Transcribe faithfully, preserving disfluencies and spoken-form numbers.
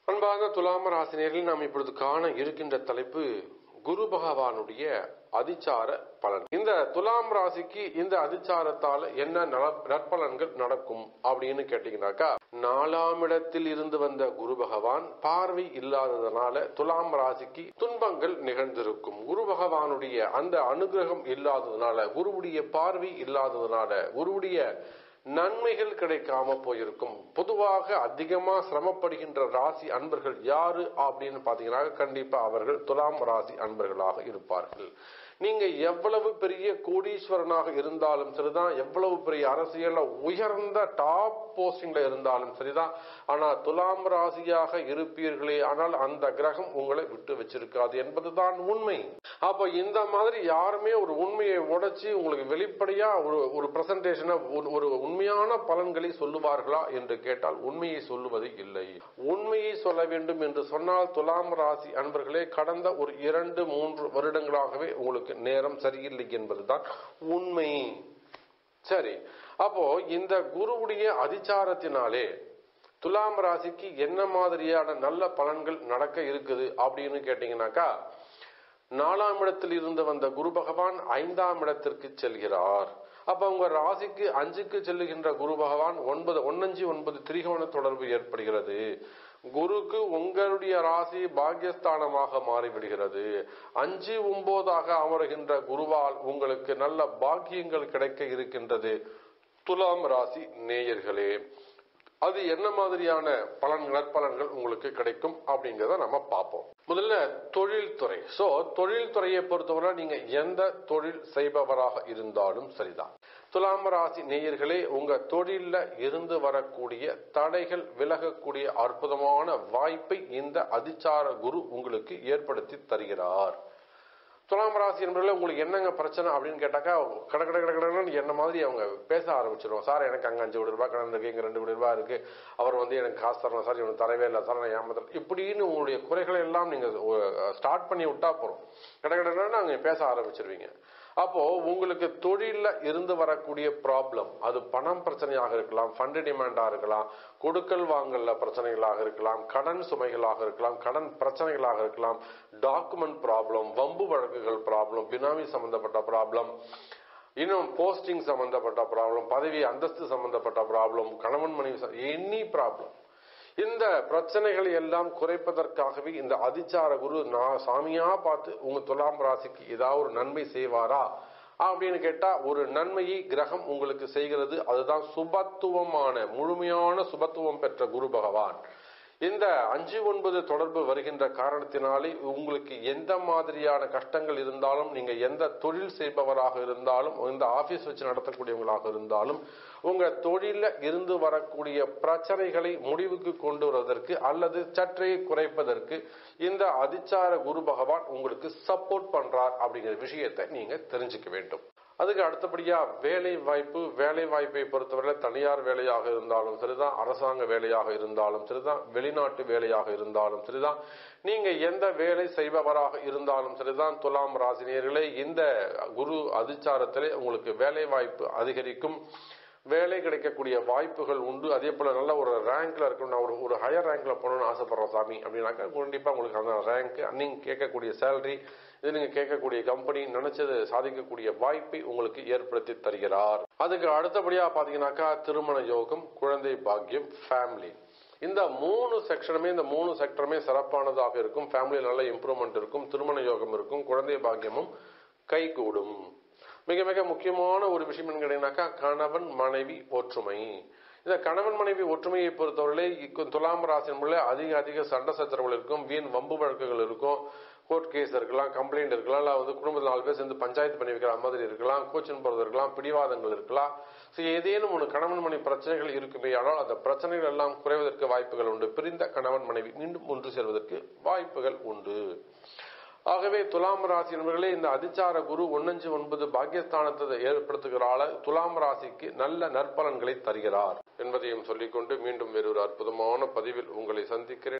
அன்பார்ந்த துலாம் ராசினியர்கள் நாம் இப்பொழுது காண இருக்கின்ற தலைப்பு குரு பகவானுடைய அதிச்சார பலன். இந்த துலாம் ராசிக்கு இந்த அதிச்சாரத்தால என்ன நற்பலன்கள் நடக்கும் அப்படின்னு கேட்டீங்கன்னாக்கா, நாலாம் இடத்தில் இருந்து வந்த குரு பகவான் பார்வை இல்லாததனால துலாம் ராசிக்கு துன்பங்கள் நிகழ்ந்திருக்கும். குரு பகவானுடைய அந்த அனுகிரகம் இல்லாததுனால, குருவுடைய பார்வை இல்லாததுனால குருவுடைய நன்மைகள் கிடைக்காம போயிருக்கும். பொதுவாக அதிகமா சிரமப்படுகின்ற ராசி அன்பர்கள் யாரு அப்படின்னு பாத்தீங்கன்னா, கண்டிப்பா அவர்கள் துலாம் ராசி அன்பர்களாக இருப்பார்கள். நீங்க எவ்வளவு பெரிய கோடீஸ்வரனாக இருந்தாலும் சரிதான், எவ்வளவு பெரிய அரசியல்ல உயர்ந்த டாப் போஸ்டிங்ல இருந்தாலும் சரிதான், ஆனா துலாம் ராசியாக இருப்பீர்களே ஆனால் அந்த கிரகம் உங்களை விட்டு வச்சிருக்காது என்பதுதான் உண்மை. அப்ப இந்த மாதிரி யாருமே ஒரு உண்மையை உடைச்சு உங்களுக்கு வெளிப்படையா ஒரு ஒரு பிரசன்டேஷனை ஒரு உண்மையான பலன்களை சொல்லுவார்களா என்று கேட்டால் உண்மையை சொல்லுவது இல்லை. உண்மையை சொல்ல வேண்டும் என்று சொன்னால் துலாம் ராசி அன்பர்களே, கடந்த ஒரு இரண்டு மூன்று வருடங்களாகவே உங்களுக்கு நேரம் சரியில்லை என்பதுதான் உண்மை. சரி, அப்போ இந்த குருவுடைய அதிச்சாரத்தினாலே துலாம் ராசிக்கு என்ன மாதிரியான நல்ல பலன்கள் நடக்க இருக்குது அப்படின்னு கேட்டீங்கன்னாக்கா, நாலாம் இடத்தில் இருந்து வந்த குரு பகவான் ஐந்தாம் இடத்திற்கு செல்கிறார். அப்ப உங்க ராசிக்கு அஞ்சுக்கு செல்லுகின்ற குரு பகவான் ஒன்பது ஒன்னஞ்சு ஒன்பது திரிகோண தொடர்பு ஏற்படுகிறது. குருக்கு உங்களுடைய ராசி பாக்கியஸ்தானமாக மாறிவிடுகிறது. அஞ்சு ஒன்பதாக அமருகின்ற குருவால் உங்களுக்கு நல்ல பாக்கியங்கள் கிடைக்க இருக்கின்றது. துலாம் ராசி நேயர்களே, அது என்ன மாதிரியான பலன் நற்பலன்கள் உங்களுக்கு கிடைக்கும் அப்படிங்கிறத நம்ம பார்ப்போம். முதல்ல தொழில்துறை. சோ தொழில்துறையை பொறுத்தவரை நீங்க எந்த தொழில் செய்பவராக இருந்தாலும் சரிதான், துலாம் ராசி நேயர்களே, உங்க தொழில இருந்து வரக்கூடிய தடைகள் விலகக்கூடிய அற்புதமான வாய்ப்பை இந்த அதிச்சார குரு உங்களுக்கு ஏற்படுத்தி தருகிறார். துலாம் ராசி என்பதில் உங்களுக்கு என்னங்க பிரச்சனை அப்படின்னு கேட்டாக்கா, கட கட கட கடன்னு என்ன மாதிரி அவங்க பேச ஆரம்பிச்சிருவோம். சார், எனக்கு அங்கே அஞ்சு கோடி ரூபாய் கடன் இருக்கு, இங்க ரெண்டு கோடி ரூபாய் இருக்கு, அவர் வந்து எனக்கு காசு தரணும் சார், இவனுக்கு தரவே இல்லை சார், நான் ஏமாத்துறேன், இப்படின்னு உங்களுடைய குறைகளை எல்லாம் நீங்க ஸ்டார்ட் பண்ணி விட்டா போறோம், கட கடன்னு அங்க பேச ஆரம்பிச்சிருவீங்க. அப்போ உங்களுக்கு தொழில இருந்து வரக்கூடிய ப்ராப்ளம், அது பணம் பிரச்சனையாக இருக்கலாம், ஃபண்ட் டிமாண்டா இருக்கலாம், கொடுக்கல் வாங்கல பிரச்சனைகளாக இருக்கலாம், கடன் சுமைகளாக இருக்கலாம், கடன் பிரச்சனைகளாக இருக்கலாம், டாக்குமெண்ட் ப்ராப்ளம், வம்பு வழக்குகள் ப்ராப்ளம், பினாமி சம்பந்தப்பட்ட ப்ராப்ளம், இன்னும் போஸ்டிங் சம்பந்தப்பட்ட ப்ராப்ளம், பதவி அந்தஸ்து சம்பந்தப்பட்ட ப்ராப்ளம், கணவன் மனைவி, எனி ப்ராப்ளம், இந்த பிரச்சனைகளை எல்லாம் குறைப்பதற்காகவே இந்த அதிச்சார குரு நான் சாமியா பார்த்து உங்க துலாம் ராசிக்கு ஏதாவது ஒரு நன்மை செய்வாரா அப்படின்னு கேட்டா, ஒரு நன்மையை கிரகம் உங்களுக்கு செய்கிறது. அதுதான் சுபத்துவமான முழுமையான சுபத்துவம் பெற்ற குரு பகவான். இந்த அஞ்சு ஒன்பது தொடர்பு வருகின்ற காரணத்தினாலே உங்களுக்கு எந்த மாதிரியான கஷ்டங்கள் இருந்தாலும், நீங்க எந்த தொழில் செய்பவராக இருந்தாலும், எந்த ஆபீஸ் வச்சு நடத்தக்கூடியவங்களாக இருந்தாலும், உங்க தொழில இருந்து வரக்கூடிய பிரச்சனைகளை முடிவுக்கு கொண்டு வருவதற்கு அல்லது சற்றே குறைப்பதற்கு இந்த அதிச்சார குரு பகவான் உங்களுக்கு சப்போர்ட் பண்றார் அப்படிங்கிற விஷயத்தை நீங்க தெரிஞ்சுக்க வேண்டும். அதுக்கு அடுத்தபடியா வேலை வாய்ப்பு. வேலை வாய்ப்பை பொறுத்தவரை தனியார் வேலையாக இருந்தாலும் சரிதான், அரசாங்க வேலையாக இருந்தாலும் சரிதான், வெளிநாட்டு வேலையாக இருந்தாலும் சரிதான், நீங்க எந்த வேலை செய்பவராக இருந்தாலும் சரிதான், துலாம் ராசினியர்களே, இந்த குரு அதிச்சாரத்திலே உங்களுக்கு வேலை வாய்ப்பு அதிகரிக்கும், வேலை கிடைக்கக்கூடிய வாய்ப்புகள் உண்டு. அதே போல நல்ல ஒரு ரேங்க்ல இருக்கணும், நான் ஒரு ஒரு ஹையர் ரேங்க்ல போகணும்னு ஆசைப்படுறேன் சாமி அப்படின்னாக்கா, கண்டிப்பா உங்களுக்கு அந்த ரேங்க், நீங்க கேட்கக்கூடிய சேலரி, இது நீங்க கேட்கக்கூடிய கம்பெனி நினைச்சது சாதிக்கக்கூடிய வாய்ப்பை உங்களுக்கு ஏற்படுத்தி தருகிறார். அதுக்கு அடுத்தபடியா பாத்தீங்கன்னாக்கா, திருமண யோகம், குழந்தை பாக்கியம், ஃபேமிலி, இந்த மூணு செக்ஷனுமே இந்த மூணு செக்டருமே சிறப்பானதாக இருக்கும். ஃபேமிலியில் நல்ல இம்ப்ரூவ்மெண்ட் இருக்கும், திருமண யோகம் இருக்கும், குழந்தை பாக்கியமும் கைகூடும். மிக மிக முக்கியமான ஒரு விஷயம் என்ன கேட்டீங்கன்னாக்கா, கணவன் மனைவி ஒற்றுமை. இந்த கணவன் மனைவி ஒற்றுமையை பொறுத்தவரை துலாம் ராசி அதிக அதிக சண்டை சச்சரவுகள் இருக்கும், வீண் வம்பு வழக்குகள் இருக்கும், கோர்ட் கேஸ் இருக்கலாம், கம்ப்ளைண்ட் இருக்கலாம், இல்ல வந்து குடும்பத்தில் நாலு பேர் சேர்ந்து பஞ்சாயத்து பண்ணி வைக்கிற மாதிரி இருக்கலாம், கோச்சின் போறது இருக்கலாம், பிடிவாதங்கள் இருக்கலாம். ஏதேனும் ஒரு கணவன் மனைவி பிரச்சனைகள் இருக்குமே ஆனால் அந்த பிரச்சனைகள் எல்லாம் குறைவதற்கு வாய்ப்புகள் உண்டு. பிரிந்த கணவன் மனைவி மீண்டும் ஒன்று சேர்வதற்கு வாய்ப்புகள் உண்டு. ஆகவே துலாம் ராசி என்பவர்களே, இந்த அதிச்சார குரு ஒன்னஞ்சு ஒன்பது பாக்கியஸ்தானத்தை ஏற்படுத்துகிறாள், துலாம் ராசிக்கு நல்ல நற்பலன்களை தருகிறார் என்பதையும் சொல்லிக்கொண்டு மீண்டும் வேறொரு அற்புதமான பதிவில் உங்களை சந்திக்கிறேன்.